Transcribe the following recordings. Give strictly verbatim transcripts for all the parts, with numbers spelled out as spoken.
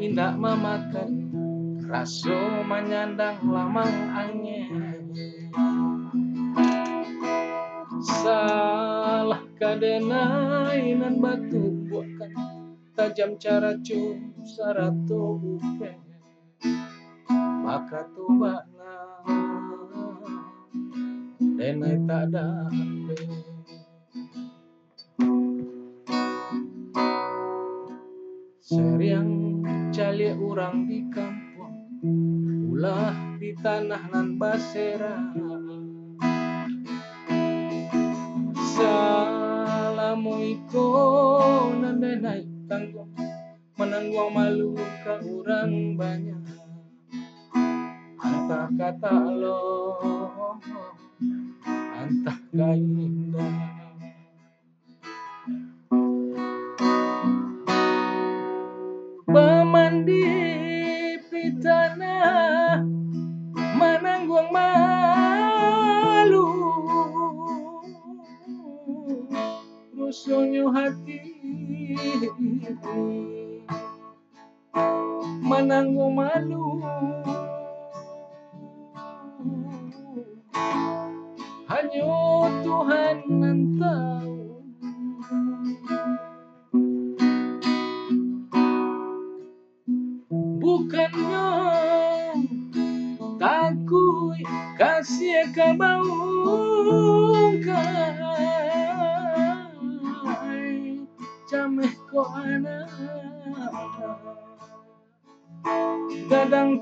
indak memakan raso menyandang lamang angin. Salah kadenai nan batu buatkan tajam cara cum sarato upe maka tubana denai tak dape. Seriang cali orang di kampung ulah di tanah nan basera. Salamu iko nan denai tanggung menanggung malu ke orang banyak. Antah kata lo antah kaindah. Bamandi pitana menanggung malu rusuhnya hati menanggung malu hanya Tuhan yang tahu. Bukannya takut kasih kebaungkai cameh ko anak gadang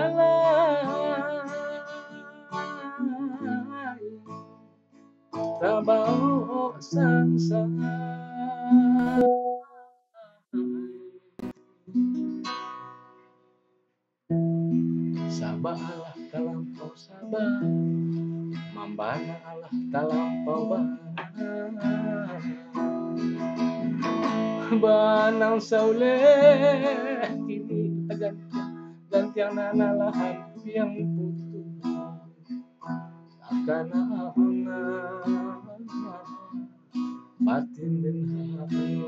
talalai tabau sangsara. Sabah Allah talampau sabah, mambana Allah talampau bana. Banang sauleh kini gantiang gantiang nana lahan yang putus akan angan batin dan halu.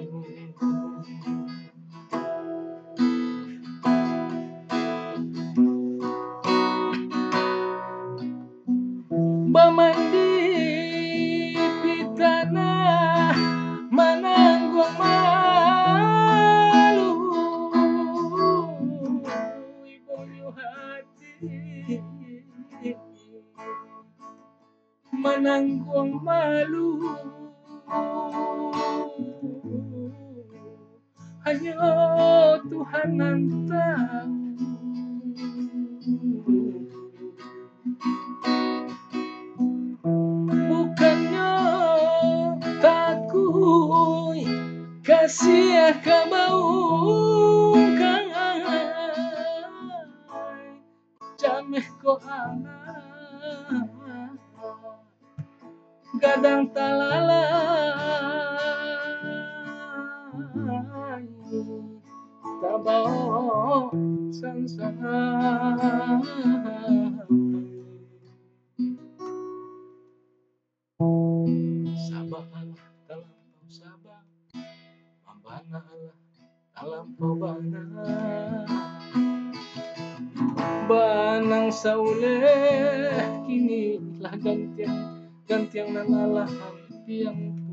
Bamandi pitana menanggung malu ibu hati menanggung malu hanya Tuhan yang tahu. Kasih kebaungkai cameh ko anak gadang talalai tabau sangsara. Sabah Allah talampau sabah, mambana Allah talampau bana. Banang sauleh kini lah gantiang gantiang nanalah yang